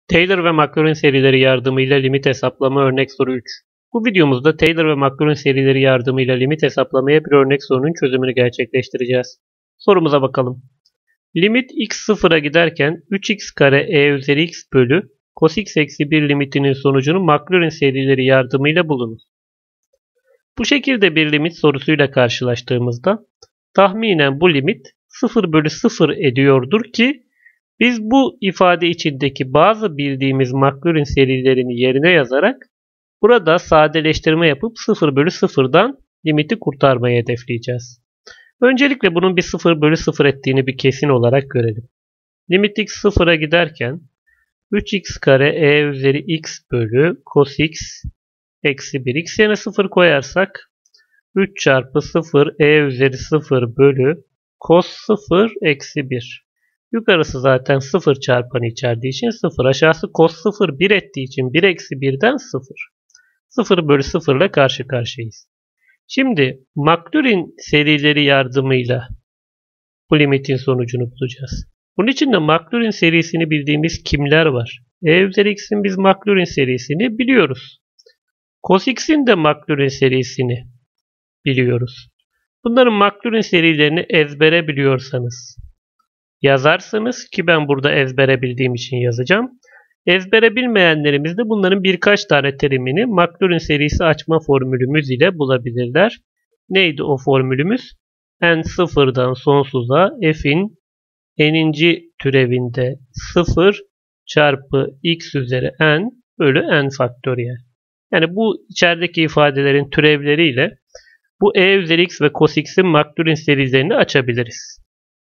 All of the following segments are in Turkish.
Taylor ve Maclaurin serileri yardımıyla limit hesaplama örnek soru 3. Bu videomuzda Taylor ve Maclaurin serileri yardımıyla limit hesaplamaya bir örnek sorunun çözümünü gerçekleştireceğiz. Sorumuza bakalım. Limit x sıfıra giderken 3x kare e üzeri x bölü cos x eksi 1 limitinin sonucunu Maclaurin serileri yardımıyla bulunur. Bu şekilde bir limit sorusuyla karşılaştığımızda tahminen bu limit 0 bölü 0 ediyordur ki biz bu ifade içindeki bazı bildiğimiz Maclaurin serilerini yerine yazarak burada sadeleştirme yapıp 0 bölü 0'dan limiti kurtarmayı hedefleyeceğiz. Öncelikle bunun bir 0 bölü 0 ettiğini bir kesin olarak görelim. Limit x 0'a giderken 3x kare e üzeri x bölü cos x eksi 1. X yerine 0 koyarsak 3 çarpı 0 e üzeri 0 bölü cos 0 eksi 1. Yukarısı zaten 0 çarpanı içerdiği için 0. Aşağısı cos 0 1 ettiği için 1 eksi 1'den 0. 0 bölü 0 ile karşı karşıyayız. Şimdi Maclaurin serileri yardımıyla bu limitin sonucunu bulacağız. Bunun için de Maclaurin serisini bildiğimiz kimler var? E üzeri x'in biz Maclaurin serisini biliyoruz. Cos x'in de Maclaurin serisini biliyoruz. Bunların Maclaurin serilerini ezbere biliyorsanız yazarsınız ki ben burada ezbere bildiğim için yazacağım. Ezbere bilmeyenlerimiz de bunların birkaç tane terimini Maclaurin serisi açma formülümüz ile bulabilirler. Neydi o formülümüz? N sıfırdan sonsuza f'in n'inci türevinde 0 çarpı x üzeri n bölü n faktöriyel. Yani bu içerideki ifadelerin türevleriyle bu e üzeri x ve cos x'in Maclaurin serilerini açabiliriz.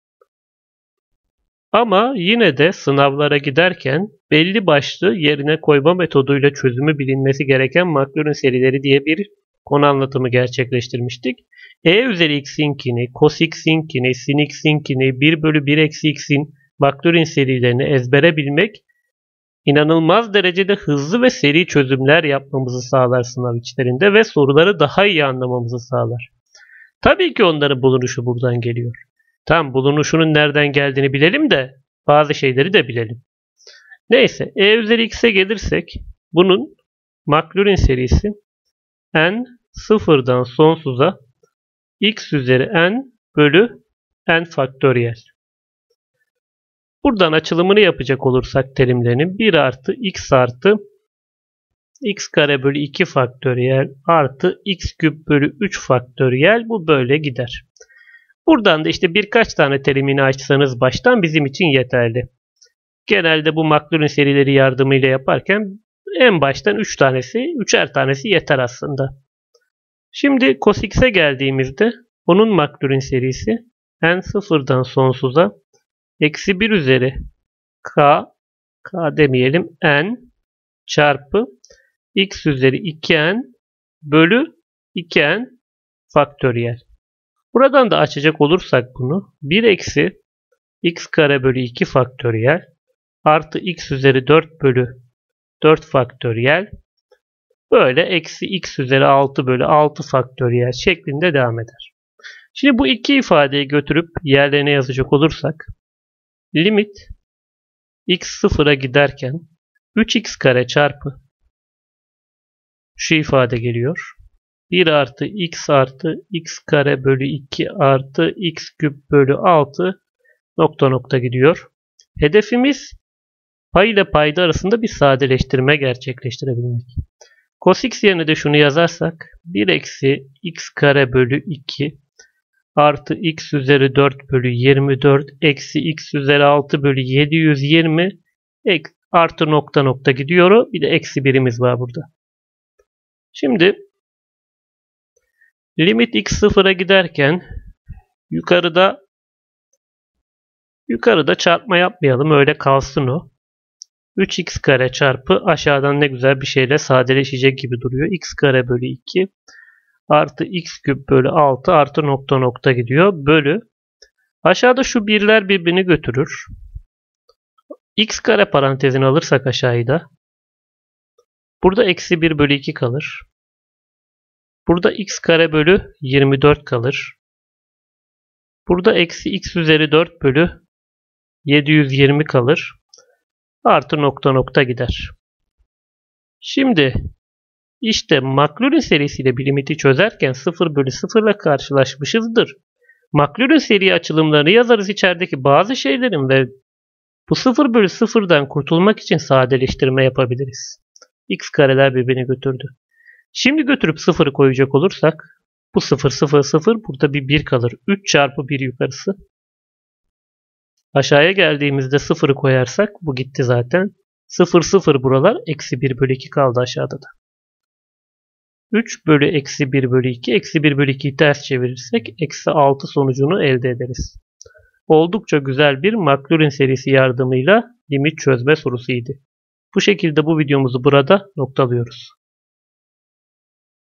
Ama yine de sınavlara giderken belli başlı yerine koyma metoduyla çözümü bilinmesi gereken Maclaurin serileri diye bir konu anlatımı gerçekleştirmiştik. E üzeri x'inkini, cos x'inkini, sin x'inkini, 1 bölü 1 eksi x'in Maclaurin serilerini ezbere bilmek inanılmaz derecede hızlı ve seri çözümler yapmamızı sağlar sınav içlerinde ve soruları daha iyi anlamamızı sağlar. Tabii ki onların bulunuşu buradan geliyor. Tam bulunuşunun nereden geldiğini bilelim de bazı şeyleri de bilelim. Neyse e üzeri x'e gelirsek bunun Maclaurin serisi n sıfırdan sonsuza x üzeri n bölü n faktöriyel. Buradan açılımını yapacak olursak terimlerinin 1 artı x artı x kare bölü 2 faktöriyel artı x küp bölü 3 faktöriyel bu böyle gider. Buradan da işte birkaç tane terimini açsanız baştan bizim için yeterli. Genelde bu Maclaurin serileri yardımıyla yaparken en baştan 3'er tanesi yeter aslında. Şimdi cos x'e geldiğimizde onun Maclaurin serisi n sıfırdan sonsuza eksi 1 üzeri k demeyelim n çarpı x üzeri 2n bölü 2n faktöriyel. Buradan da açacak olursak bunu 1 eksi x kare bölü 2 faktöriyel artı x üzeri 4 bölü 4 faktöriyel böyle eksi x üzeri 6 bölü 6 faktöriyel şeklinde devam eder. Şimdi bu iki ifadeyi götürüp yerlerine yazacak olursak limit x sıfıra giderken 3x kare çarpı şu ifade geliyor. 1 artı x kare bölü 2 artı x küp bölü 6 nokta gidiyor. Hedefimiz pay ile payda arasında bir sadeleştirme gerçekleştirebilmek. Cos x yerine de şunu yazarsak 1 eksi x kare bölü 2 artı x üzeri 4 bölü 24 eksi x üzeri 6 bölü 720 artı nokta gidiyor. Bir de eksi birimiz var burada. Şimdi limit x sıfıra giderken yukarıda çarpma yapmayalım. Öyle kalsın o. 3x kare çarpı aşağıdan ne güzel bir şeyle sadeleşecek gibi duruyor. X kare bölü 2 artı x küp bölü 6 artı nokta gidiyor. Bölü. Aşağıda şu birler birbirini götürür. X kare parantezini alırsak aşağıda. Burada eksi 1 bölü 2 kalır. Burada x kare bölü 24 kalır. Burada eksi x üzeri 4 bölü 720 kalır. Artı nokta nokta gider. Şimdi işte Maclaurin serisiyle bir limiti çözerken 0 bölü 0 ile karşılaşmışızdır. Maclaurin seri açılımlarını yazarız içerideki bazı şeylerin ve bu 0 bölü 0'dan kurtulmak için sadeleştirme yapabiliriz. X kareler birbirini götürdü. Şimdi götürüp 0'ı koyacak olursak bu 0 0 0 burada bir 1 kalır. 3 çarpı 1 yukarısı. Aşağıya geldiğimizde 0'ı koyarsak bu gitti zaten. 0 0 buralar eksi 1 bölü 2 kaldı aşağıda da. 3 bölü eksi 1 bölü 2 eksi 1 bölü 2'yi ters çevirirsek eksi 6 sonucunu elde ederiz. Oldukça güzel bir Maclaurin serisi yardımıyla limit çözme sorusuydu. Bu şekilde bu videomuzu burada noktalıyoruz.